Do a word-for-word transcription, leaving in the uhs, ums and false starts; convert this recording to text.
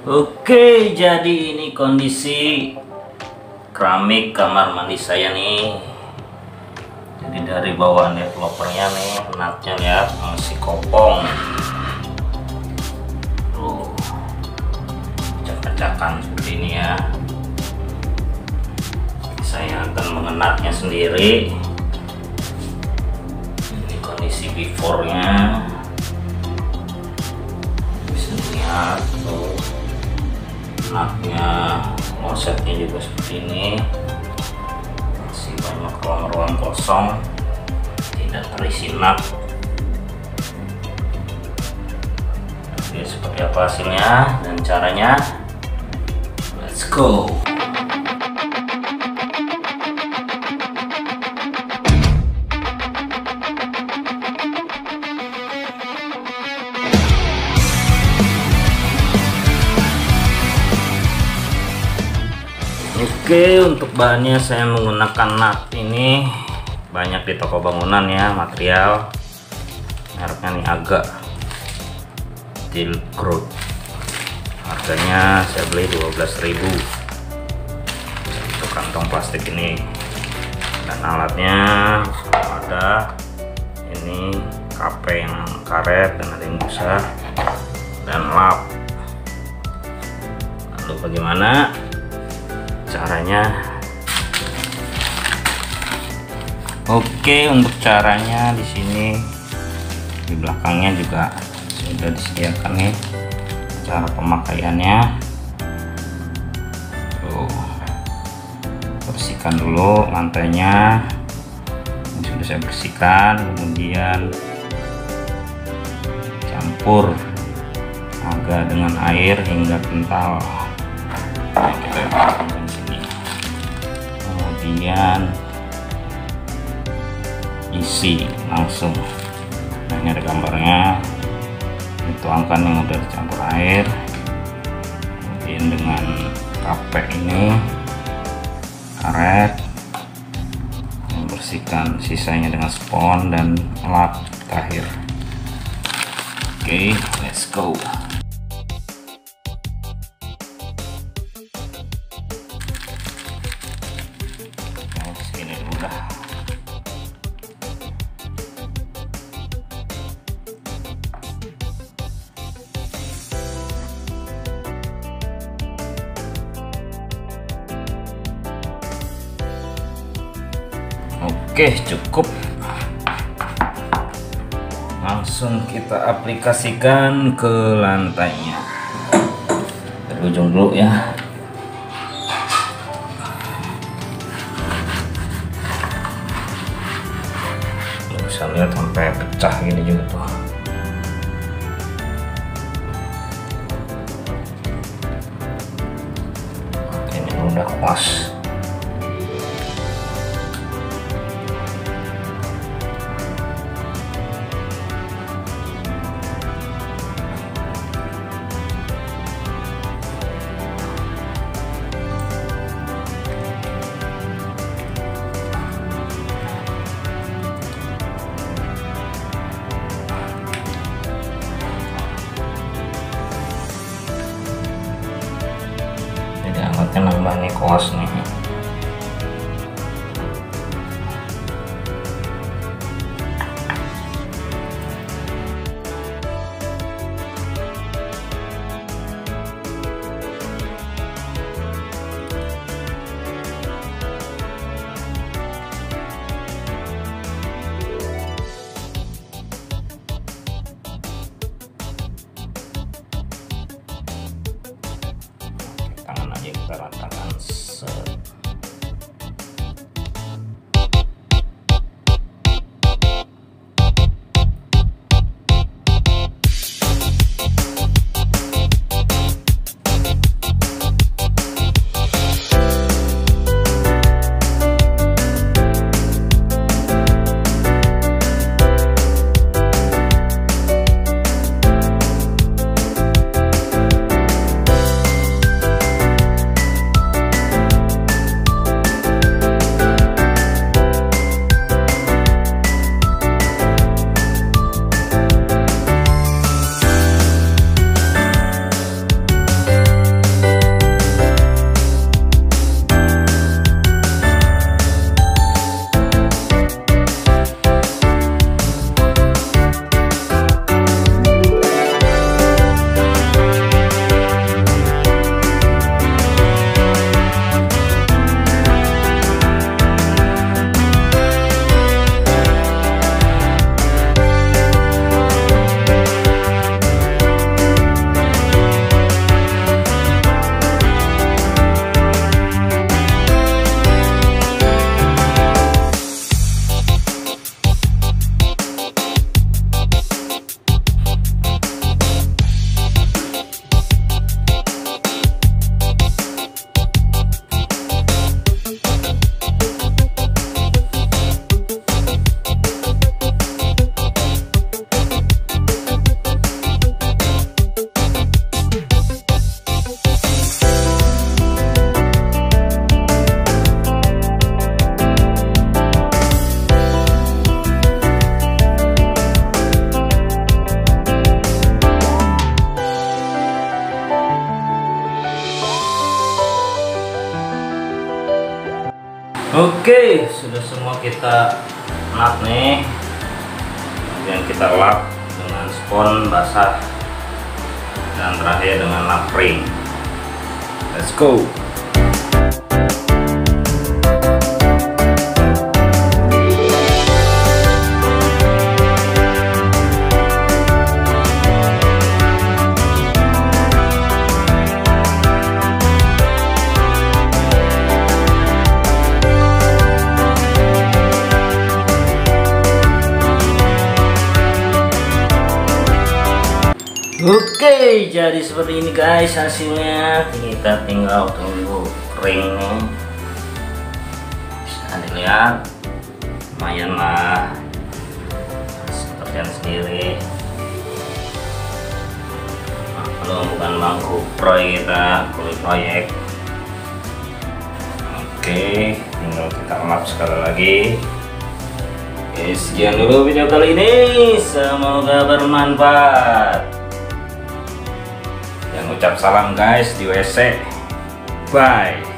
Oke, jadi ini kondisi keramik kamar mandi saya nih. Jadi dari bawaan developernya nih, natnya lihat masih kopong. Tuh, acak-acakan seperti ini ya. Saya akan mengenatnya sendiri. Ini kondisi before-nya. Bisa lihat tuh. Naknya, klosetnya juga seperti ini, masih banyak ruang-ruang kosong, tidak terisi nak. Oke, seperti apa hasilnya dan caranya? Let's go. Oke, untuk bahannya saya menggunakan nut ini banyak di toko bangunan ya, material mereknya nih Aga Steel Group. Harganya saya beli dua belas ribu untuk kantong plastik ini, dan alatnya ada ini kape yang karet dan ada yang busa dan lap. Lalu bagaimana caranya? Oke, untuk caranya di sini di belakangnya juga sudah disediakan nih cara pemakaiannya. Tuh, bersihkan dulu lantainya. Ini sudah saya bersihkan, kemudian campur agak dengan air hingga kental. Nah, kita letakkan sini, kemudian isi langsung. Nah, ini ada gambarnya, dituangkan yang udah dicampur air, kemudian dengan kapek ini karet, membersihkan sisanya dengan spons dan lap terakhir. Oke, let's go. Oke, cukup. Langsung kita aplikasikan ke lantainya. Dari ujung dulu ya. Bisa lihat sampai pecah gini juga tuh. Ini udah pas. Alatnya nambah nih kos nih. Kita ratakan set. Oke, sudah semua kita nut nih. Kemudian kita lap dengan spons basah dan terakhir dengan lap ring. Let's go. Oke, jadi seperti ini guys hasilnya. Kita tinggal tunggu keringnya. Bisa dilihat, lumayan lah, pekerjaan sendiri. Nah, kalau bukan bangku proyek kita, kulit proyek. Oke, tinggal kita lap sekali lagi. Oke, sekian dulu video kali ini. Semoga bermanfaat. Jangan ucap salam guys di W C. Bye.